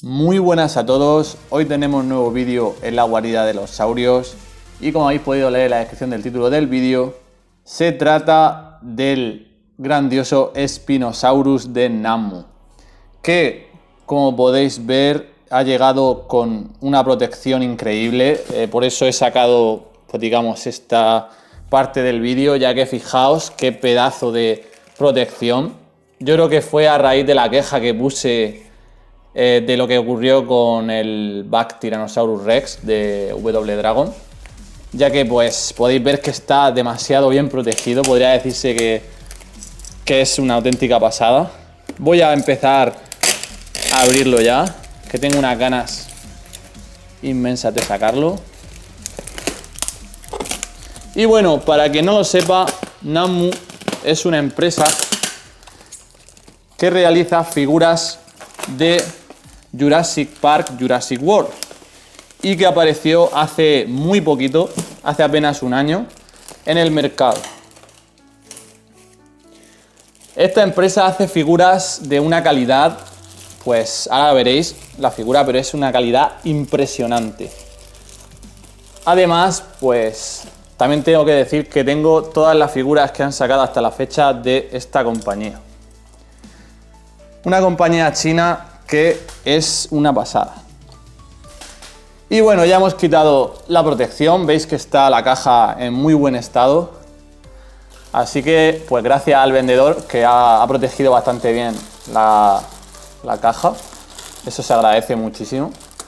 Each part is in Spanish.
Muy buenas a todos, hoy tenemos un nuevo vídeo en la guarida de los saurios y como habéis podido leer en la descripción del título del vídeo, se trata del grandioso Spinosaurus de Nammu, que como podéis ver ha llegado con una protección increíble, por eso he sacado, pues digamos, esta parte del vídeo, ya que fijaos qué pedazo de protección. Yo creo que fue a raíz de la queja que puse de lo que ocurrió con el Back Tyrannosaurus Rex de W Dragon, ya que pues podéis ver que está demasiado bien protegido, podría decirse que es una auténtica pasada. Voy a empezar a abrirlo ya, que tengo unas ganas inmensas de sacarlo. Y bueno, para quien no lo sepa, Nammu es una empresa que realiza figuras de Jurassic Park, Jurassic World, y que apareció hace muy poquito, hace apenas un año, en el mercado. Esta empresa hace figuras de una calidad, pues ahora veréis la figura, pero es una calidad impresionante. Además, pues también tengo que decir que tengo todas las figuras que han sacado hasta la fecha de esta compañía. Una compañía china que es una pasada. Y bueno, ya hemos quitado la protección, veis que está la caja en muy buen estado. Así que, pues gracias al vendedor que ha protegido bastante bien la caja. Eso se agradece muchísimo.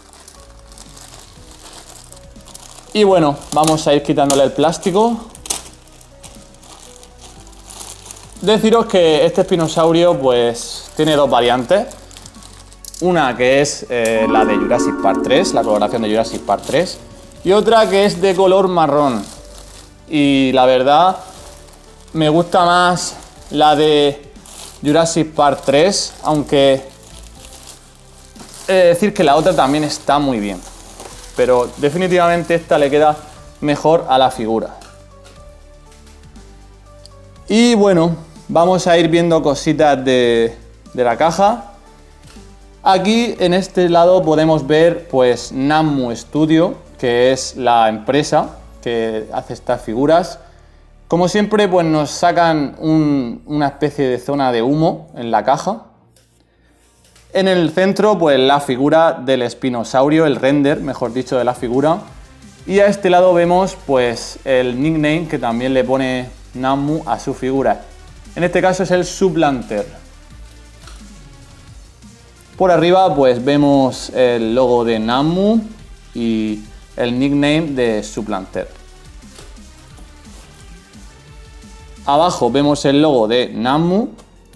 Y bueno, vamos a ir quitándole el plástico. Deciros que este espinosaurio pues tiene dos variantes. Una que es la de Jurassic Park 3, la coloración de Jurassic Park 3, y otra que es de color marrón. Y la verdad, me gusta más la de Jurassic Park 3, aunque he de decir que la otra también está muy bien. Pero definitivamente esta le queda mejor a la figura. Y bueno, vamos a ir viendo cositas de la caja. Aquí en este lado podemos ver pues Nammu Studio, que es la empresa que hace estas figuras. Como siempre pues nos sacan una especie de zona de humo en la caja. En el centro pues la figura del espinosaurio, el render mejor dicho de la figura. Y a este lado vemos pues el nickname que también le pone Nammu a su figura. En este caso es el Supplanter. Por arriba pues vemos el logo de Nammu y el nickname de Supplanter. Abajo vemos el logo de Nammu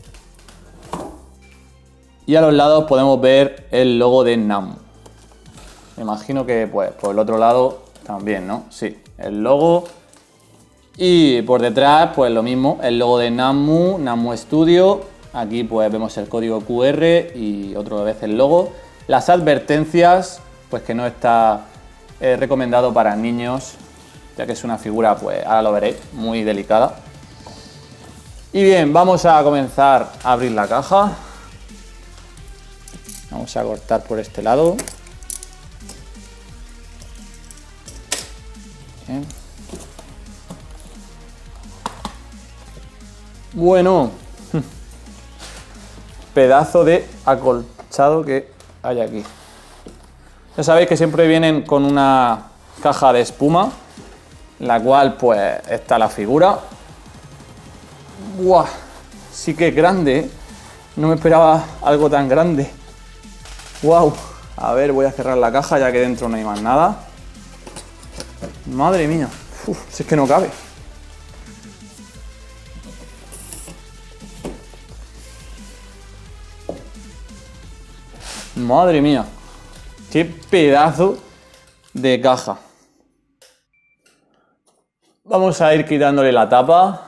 y a los lados podemos ver el logo de Nammu. Me imagino que pues por el otro lado también, ¿no? Sí, el logo. Y por detrás pues lo mismo, el logo de Nammu, Nammu Studio. Aquí pues vemos el código QR y otra vez el logo. Las advertencias, pues que no está recomendado para niños, ya que es una figura, pues ahora lo veréis, muy delicada. Y bien, vamos a comenzar a abrir la caja. Vamos a cortar por este lado. Bien. Bueno, pedazo de acolchado que hay aquí. Ya sabéis que siempre vienen con una caja de espuma, en la cual pues está la figura. ¡Buah! Sí que es grande, ¿eh? No me esperaba algo tan grande. ¡Wow! A ver, voy a cerrar la caja ya que dentro no hay más nada. Madre mía, uf, si es que no cabe. Madre mía, qué pedazo de caja. Vamos a ir quitándole la tapa.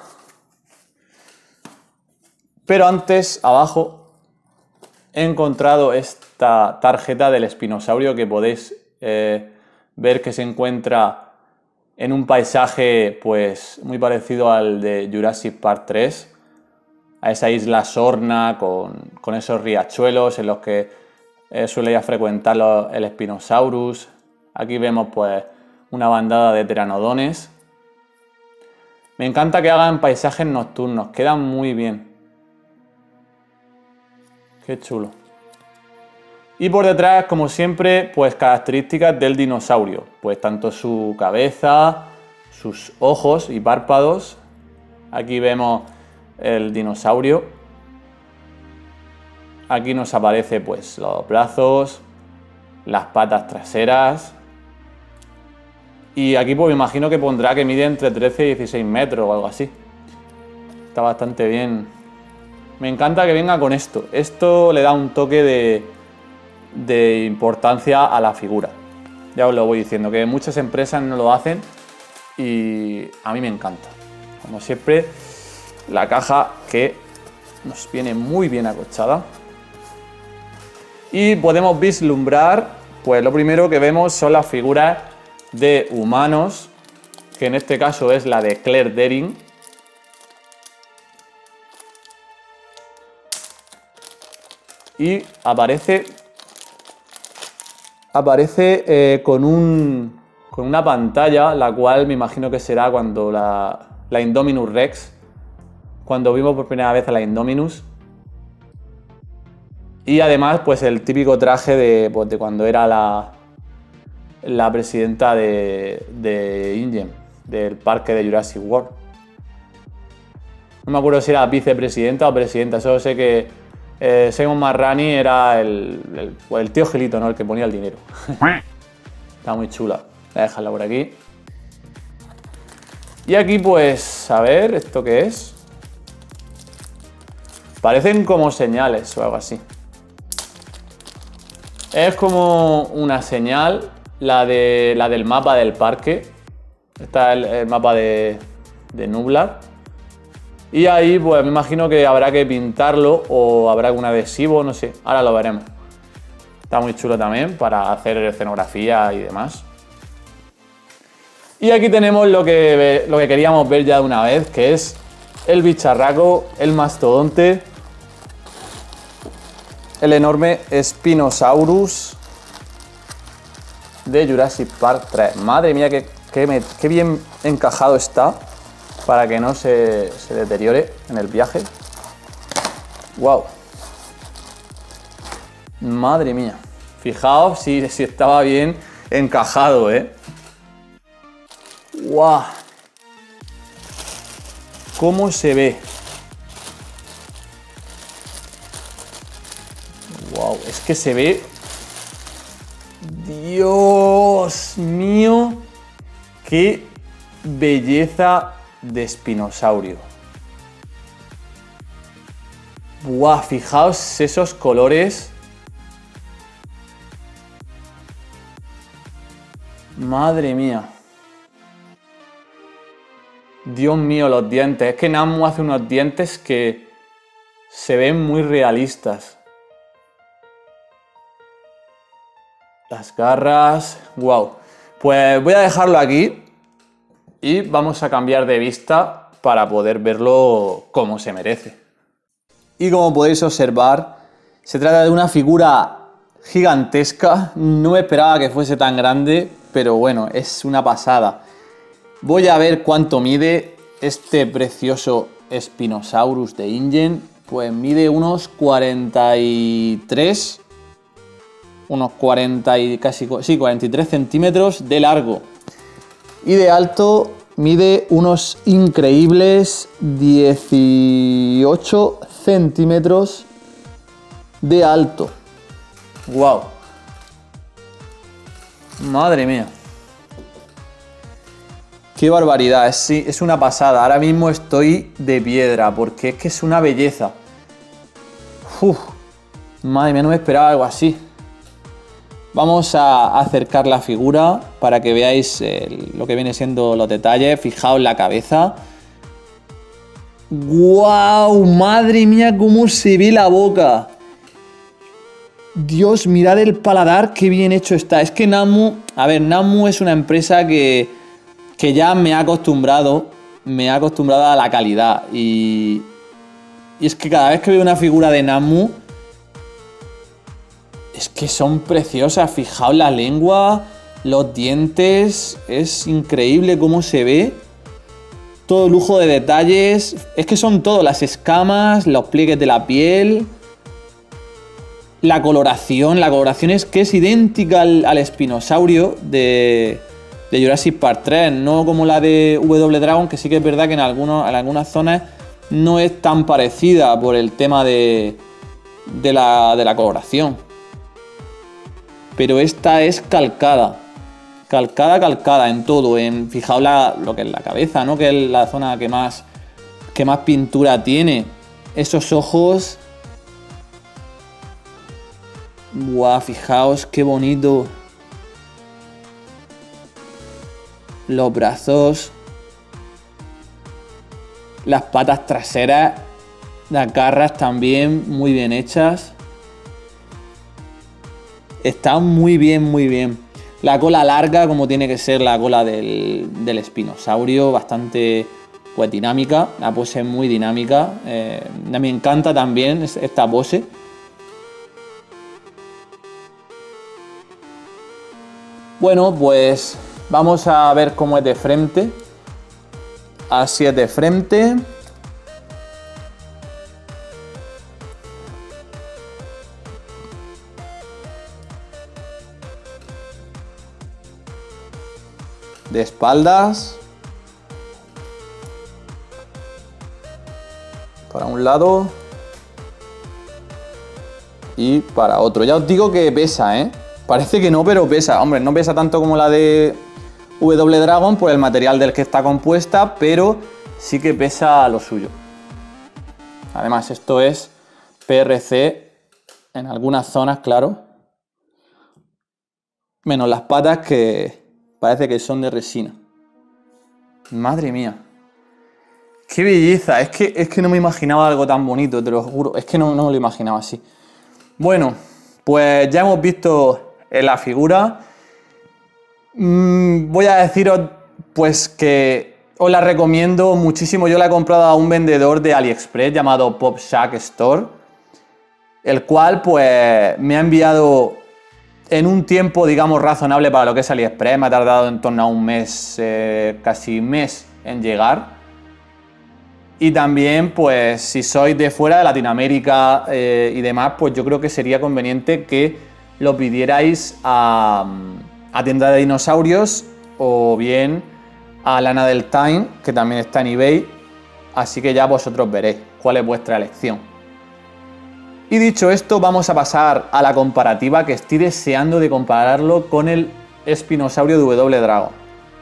Pero antes, abajo, he encontrado esta tarjeta del espinosaurio que podéis ver que se encuentra en un paisaje pues muy parecido al de Jurassic Park 3. A esa isla Sorna con esos riachuelos en los que suele ir a frecuentar el Spinosaurus. Aquí vemos pues una bandada de pteranodontes. Me encanta que hagan paisajes nocturnos, quedan muy bien. Qué chulo. Y por detrás, como siempre, pues características del dinosaurio. Pues tanto su cabeza, sus ojos y párpados. Aquí vemos el dinosaurio. Aquí nos aparece pues los brazos, las patas traseras. Y aquí pues me imagino que pondrá que mide entre 13 y 16 metros o algo así. Está bastante bien. Me encanta que venga con esto. Esto le da un toque de importancia a la figura. Ya os lo voy diciendo, que muchas empresas no lo hacen y a mí me encanta. Como siempre, la caja que nos viene muy bien acolchada. Y podemos vislumbrar, pues lo primero que vemos son las figuras de humanos, que en este caso es la de Claire Dearing. Y aparece con una pantalla, la cual me imagino que será cuando la Indominus Rex, cuando vimos por primera vez a la Indominus. Y además, pues el típico traje de cuando era la presidenta de InGen, del parque de Jurassic World. No me acuerdo si era vicepresidenta o presidenta, solo sé que Seamus Marrani era el tío Gilito, ¿no? El que ponía el dinero. Está muy chula. Voy a dejarla por aquí. Y aquí, pues, a ver, ¿esto qué es? Parecen como señales o algo así. Es como una señal, la del mapa del parque. Está el mapa de Nublar. Y ahí pues me imagino que habrá que pintarlo o habrá algún adhesivo, no sé. Ahora lo veremos. Está muy chulo también para hacer escenografía y demás. Y aquí tenemos lo que queríamos ver ya de una vez, que es el bicharraco, el mastodonte, el enorme Spinosaurus de Jurassic Park 3. Madre mía, qué bien encajado está para que no se deteriore en el viaje. ¡Wow! Madre mía. Fijaos si estaba bien encajado, ¿eh? ¡Wow! ¿Cómo se ve? ¡Wow! Es que se ve... ¡Dios mío! ¡Qué belleza de espinosaurio! ¡Buah! Fijaos esos colores. Madre mía. Dios mío, los dientes. Es que Nammu hace unos dientes que se ven muy realistas. Las garras. ¡Wow! Pues voy a dejarlo aquí. Y vamos a cambiar de vista para poder verlo como se merece. Y como podéis observar, se trata de una figura gigantesca. No me esperaba que fuese tan grande, pero bueno, es una pasada. Voy a ver cuánto mide este precioso Spinosaurus de InGen. Pues mide unos 43, unos 40 y casi, sí, 43 centímetros de largo. Y de alto mide unos increíbles 18 centímetros de alto. ¡Wow! Madre mía. ¡Qué barbaridad! Es una pasada. Ahora mismo estoy de piedra porque es que es una belleza. ¡Uf! Madre mía, no me esperaba algo así. Vamos a acercar la figura para que veáis lo que viene siendo los detalles. Fijaos la cabeza. ¡Guau! ¡Madre mía cómo se ve la boca! Dios, mirad el paladar, qué bien hecho está. Es que Nammu... A ver, Nammu es una empresa que ya me ha acostumbrado a la calidad. Y es que cada vez que veo una figura de Nammu... Es que son preciosas, fijaos la lengua, los dientes, es increíble cómo se ve. Todo lujo de detalles, es que son todo, las escamas, los pliegues de la piel. La coloración es que es idéntica al espinosaurio de Jurassic Park 3, no como la de W Dragon, que sí que es verdad que en algunas zonas no es tan parecida por el tema de la coloración. Pero esta es calcada en todo, fijaos lo que es la cabeza, ¿no? Que es la zona que más pintura tiene. Esos ojos. Guau, fijaos qué bonito. Los brazos. Las patas traseras. Las garras también muy bien hechas. Está muy bien, muy bien. La cola larga, como tiene que ser la cola del espinosaurio, bastante pues dinámica. La pose es muy dinámica. Me encanta también esta pose. Bueno, pues vamos a ver cómo es de frente. Así es de frente. De espaldas. Para un lado. Y para otro. Ya os digo que pesa, ¿eh? Parece que no, pero pesa. Hombre, no pesa tanto como la de W Dragon por el material del que está compuesta, pero sí que pesa lo suyo. Además, esto es PRC en algunas zonas, claro. Menos las patas, que parece que son de resina. Madre mía. ¡Qué belleza! Es que no me imaginaba algo tan bonito, te lo juro. Es que no me lo imaginaba así. Bueno, pues ya hemos visto la figura. Voy a deciros pues que os la recomiendo muchísimo. Yo la he comprado a un vendedor de AliExpress llamado PopShack Store, el cual pues me ha enviado en un tiempo, digamos, razonable para lo que es AliExpress. Me ha tardado en torno a un mes, casi mes en llegar. Y también, pues, si sois de fuera de Latinoamérica y demás, pues yo creo que sería conveniente que lo pidierais a tienda de dinosaurios o bien a Lana del Time, que también está en eBay. Así que ya vosotros veréis cuál es vuestra elección. Y dicho esto, vamos a pasar a la comparativa, que estoy deseando de compararlo con el espinosaurio de W Dragon.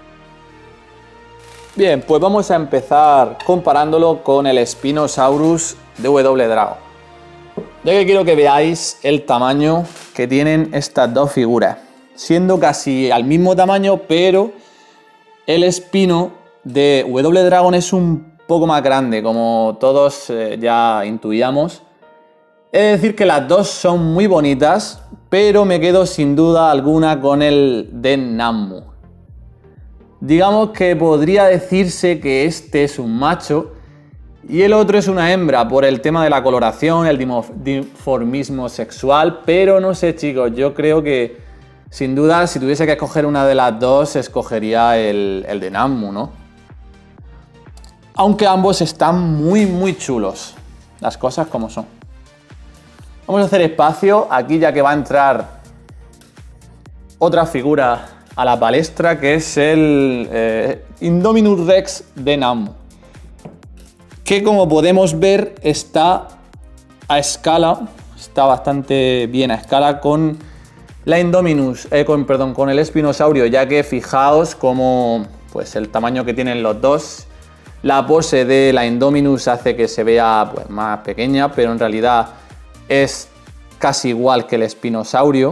Bien, pues vamos a empezar comparándolo con el Spinosaurus de W Dragon. Ya que quiero que veáis el tamaño que tienen estas dos figuras, siendo casi al mismo tamaño, pero el Spino de W Dragon es un poco más grande, como todos ya intuíamos. Es decir, que las dos son muy bonitas, pero me quedo sin duda alguna con el de Nammu. Digamos que podría decirse que este es un macho y el otro es una hembra por el tema de la coloración, el dimorfismo sexual, pero no sé, chicos, yo creo que sin duda si tuviese que escoger una de las dos, escogería el de Nammu, ¿no? Aunque ambos están muy chulos, las cosas como son. Vamos a hacer espacio aquí, ya que va a entrar otra figura a la palestra, que es el Indominus Rex de Nammu, que como podemos ver está a escala, está bastante bien a escala con la Indominus, con el espinosaurio, ya que fijaos como pues el tamaño que tienen los dos. La pose de la Indominus hace que se vea pues más pequeña, pero en realidad es casi igual que el espinosaurio.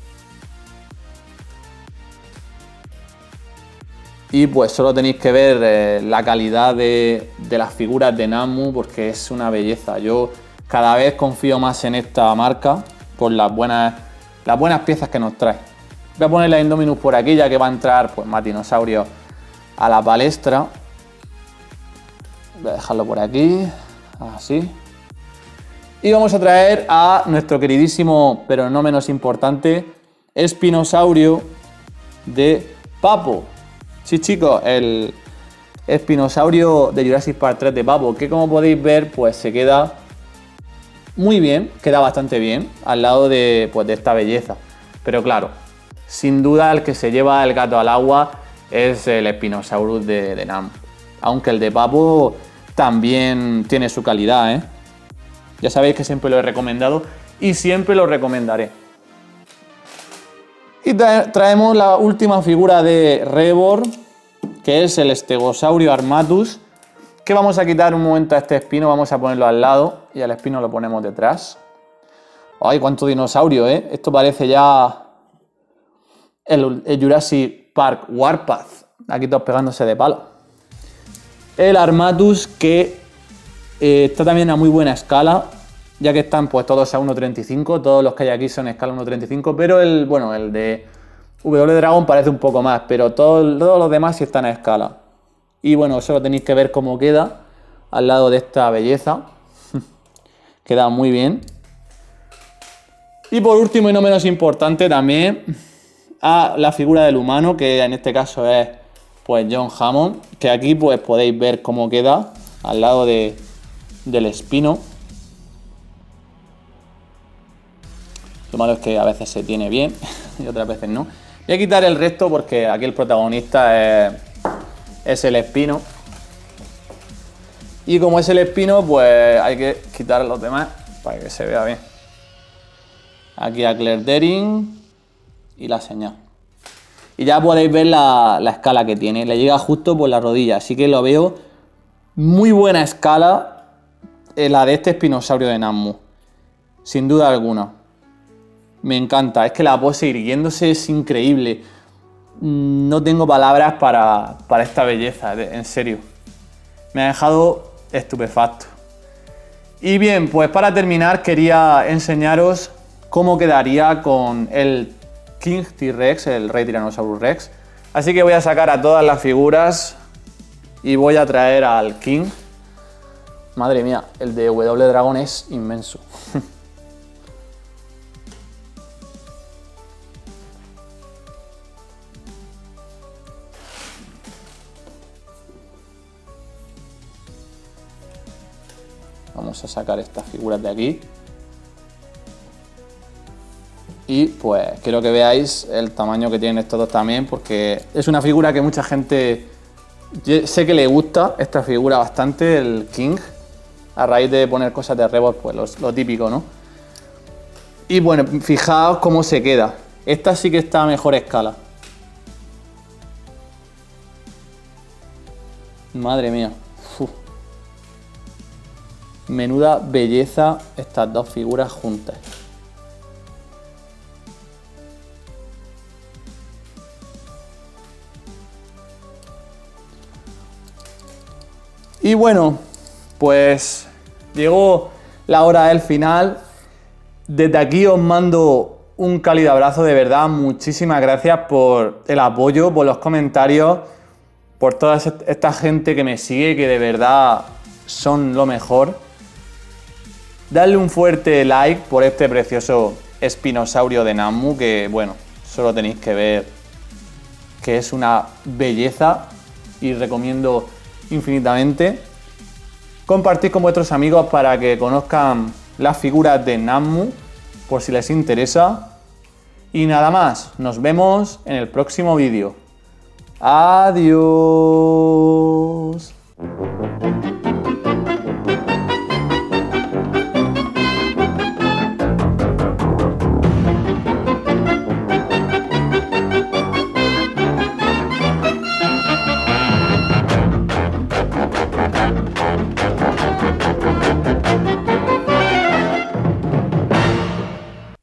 Y pues solo tenéis que ver la calidad de las figuras de Nammu, porque es una belleza. Yo cada vez confío más en esta marca por las buenas piezas que nos trae. Voy a poner la Indominus por aquí, ya que va a entrar pues más dinosaurios a la palestra. Voy a dejarlo por aquí, así. Y vamos a traer a nuestro queridísimo, pero no menos importante, espinosaurio de Papo. Sí, chicos, el espinosaurio de Jurassic Park 3 de Papo, que como podéis ver, pues se queda muy bien, queda bastante bien al lado de, pues, de esta belleza. Pero claro, sin duda el que se lleva el gato al agua es el Spinosaurus de Nammu. Aunque el de Papo también tiene su calidad, ¿eh? Ya sabéis que siempre lo he recomendado y siempre lo recomendaré. Y traemos la última figura de Reborn, que es el Stegosaurio armatus, que vamos a quitar un momento a este espino, vamos a ponerlo al lado y al espino lo ponemos detrás. ¡Ay, cuánto dinosaurio, eh! Esto parece ya el Jurassic Park Warpath, aquí todos pegándose de palo. El armatus que está también a muy buena escala, ya que están pues todos a 1.35, todos los que hay aquí son a escala 1.35, pero el de W Dragon parece un poco más, pero todos los demás sí están a escala. Y bueno, solo tenéis que ver cómo queda al lado de esta belleza. Queda muy bien. Y por último y no menos importante también a la figura del humano, que en este caso es pues John Hammond, que aquí pues podéis ver cómo queda al lado del espino. Lo malo es que a veces se tiene bien y otras veces no. Voy a quitar el resto porque aquí el protagonista es el espino. Y como es el espino, pues hay que quitar los demás para que se vea bien. Aquí a Claire Deering y la señal. Y ya podéis ver la escala que tiene. Le llega justo por la rodilla, así que lo veo muy buena escala la de este espinosaurio de Nammu. Sin duda alguna. Me encanta, es que la pose irguiéndose es increíble. No tengo palabras para esta belleza, en serio. Me ha dejado estupefacto. Y bien, pues para terminar quería enseñaros cómo quedaría con el King T-Rex, el Rey Tyrannosaurus Rex. Así que voy a sacar a todas las figuras y voy a traer al King. Madre mía, el de W Dragon es inmenso. Vamos a sacar estas figuras de aquí. Y pues quiero que veáis el tamaño que tienen estos dos también, porque es una figura que mucha gente sé que le gusta, esta figura bastante, el King, a raíz de poner cosas de Reborn, pues lo típico, ¿no? Y bueno, fijaos cómo se queda. Esta sí que está a mejor escala. Madre mía. Uf. Menuda belleza estas dos figuras juntas. Y bueno, pues llegó la hora del final. Desde aquí os mando un cálido abrazo, de verdad. Muchísimas gracias por el apoyo, por los comentarios, por toda esta gente que me sigue, que de verdad son lo mejor. Dadle un fuerte like por este precioso espinosaurio de Nammu, que bueno, solo tenéis que ver que es una belleza y recomiendo infinitamente. Compartid con vuestros amigos para que conozcan las figuras de Nammu por si les interesa. Y nada más, nos vemos en el próximo vídeo. Adiós.